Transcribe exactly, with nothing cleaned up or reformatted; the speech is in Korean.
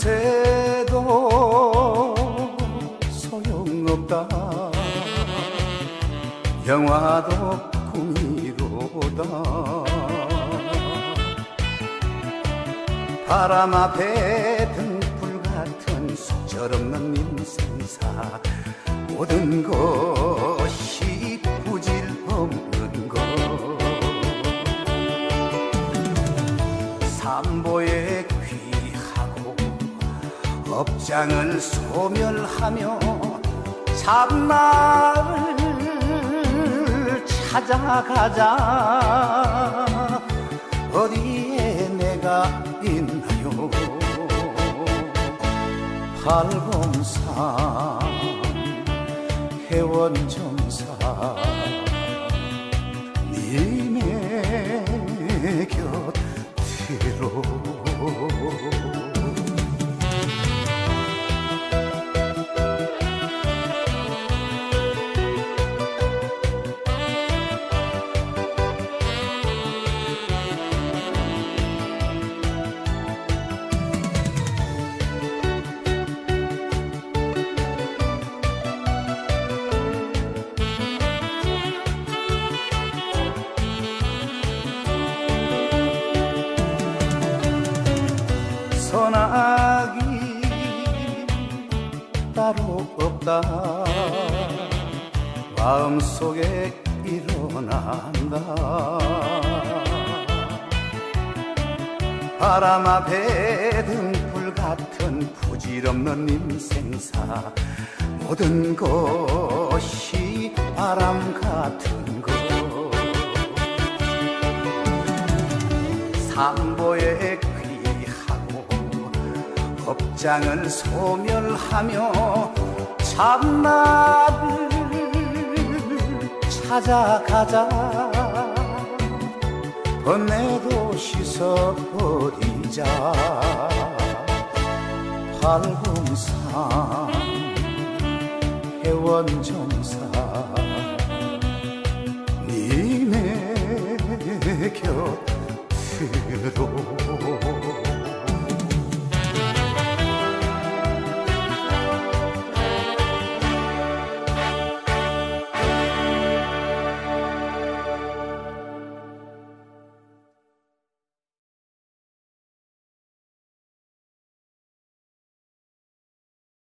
밤새도 소용없다. 영화도 꿈이로다. 바람 앞에 등불 같은 속절없는 인생사. 모든 것이 부질없는 것. 삼보에 귀하고 업장을 소멸하며 참나를 찾아가자. 어디에 내가 있나요? 팔공산 회원정사 님의 곁으로. 선악이 따로 없다. 마음속에 일어난다. 바람 앞에 등불 같은 부질없는 인생사. 모든 것이 바람 같은 것. 삼보에 업장을 소멸하며 참나를 찾아가자. 번뇌도 씻어버리자. 팔공산 회원정사 님의 곁으로.